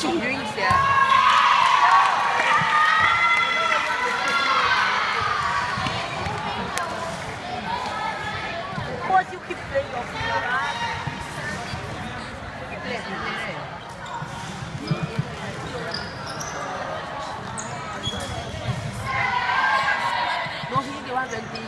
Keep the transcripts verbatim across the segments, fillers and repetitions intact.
soft drinks, yeah. Of course, you keep playing your finger, right? Keep playing, keep playing. No, he did one twenty.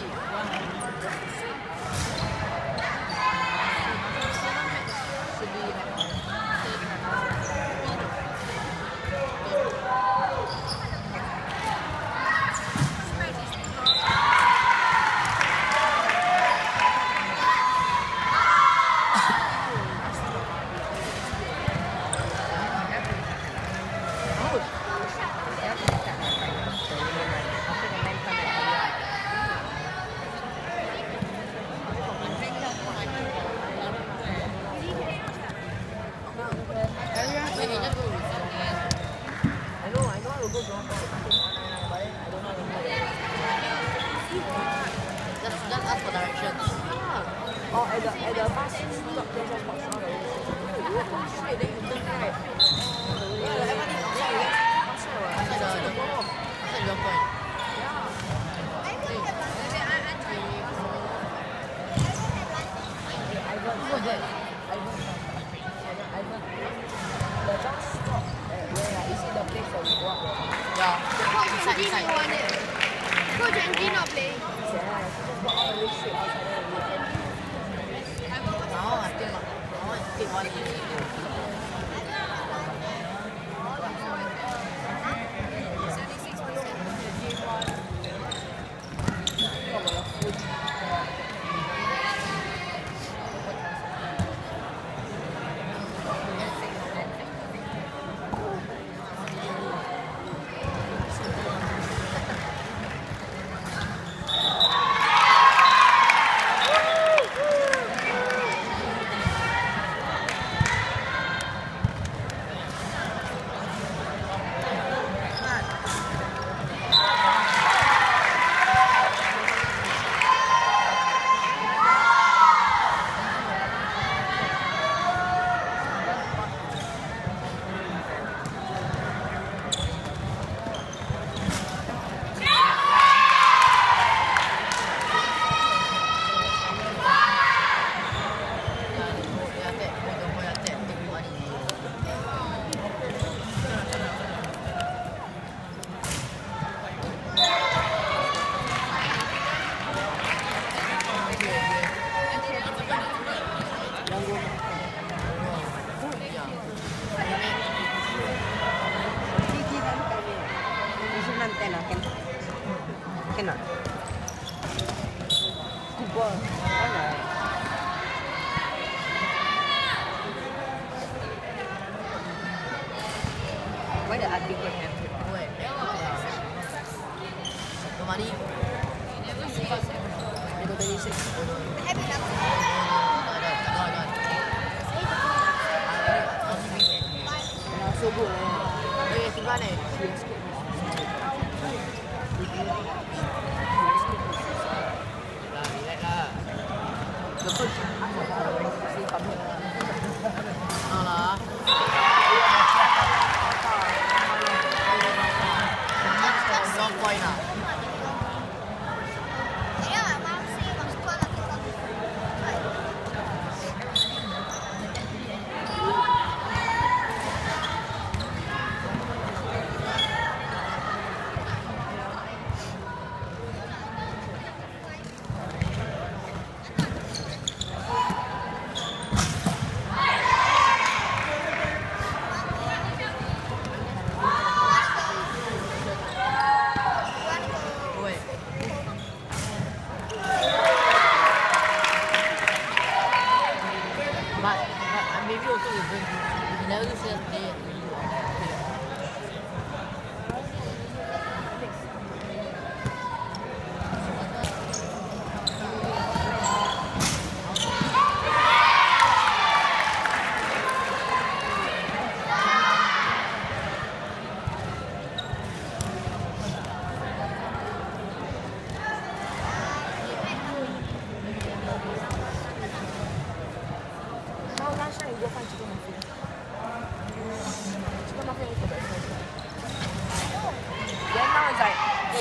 Oh, at the, at the bus stop, there's a spot shop. You go straight, then you turn right. Yeah, the M R T is outside, right? Outside, right? Outside the ball. Outside your point. Yeah. Hey, Ivan, what's that? Ivan. Ivan. The bus stop at where? You see the place that we go up there? Yeah. Inside, inside. Coach Angie not playing. Yeah, she just walk all the way straight outside there. No, I think I want to take one easy. Cannot. Tchoukball. Alright. Why the ugly bird have to? Wait. The money. They go twenty-six. So good. Eh, simpan eh. Alah. Long point lah.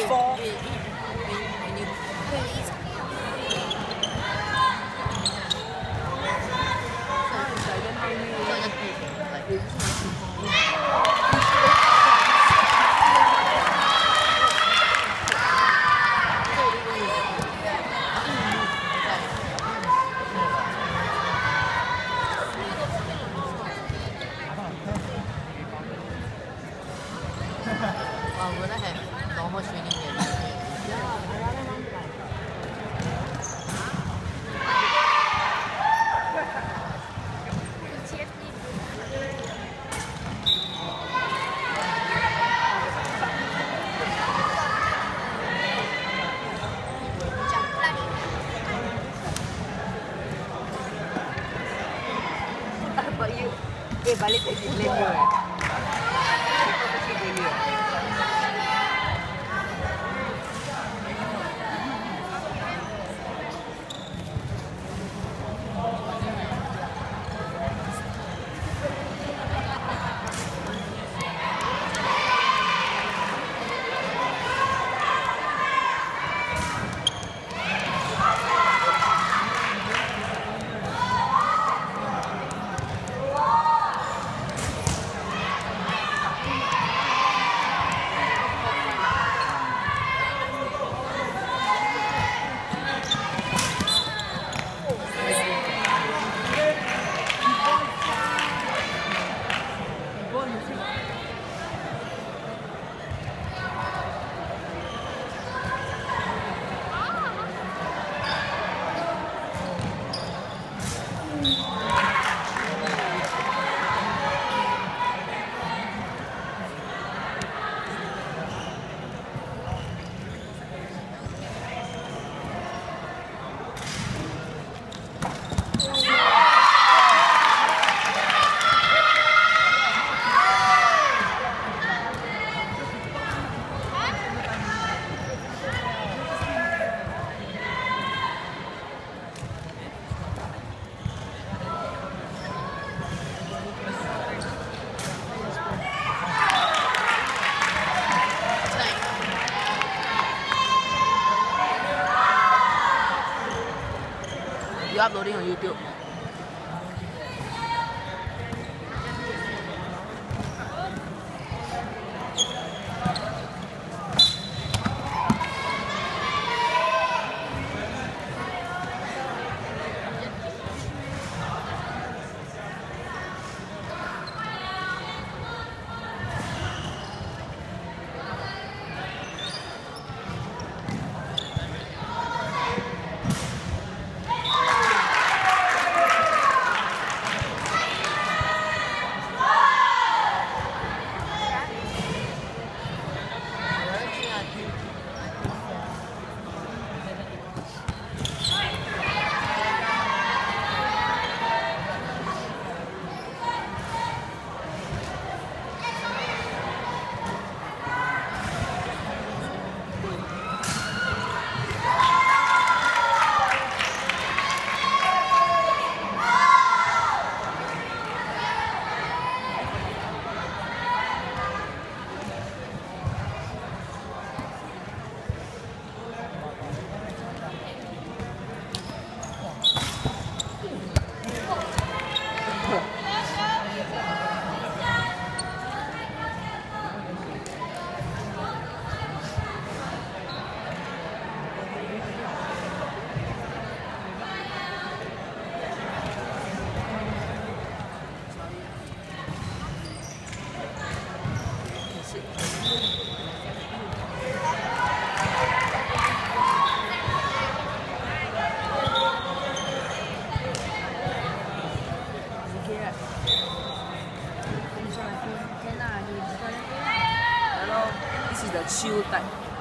four. When, when you Well, when I have normal training, then Yeah, I rather want like. But you, eh balik lagi lama eh. you uploading on YouTube. This is the chill type.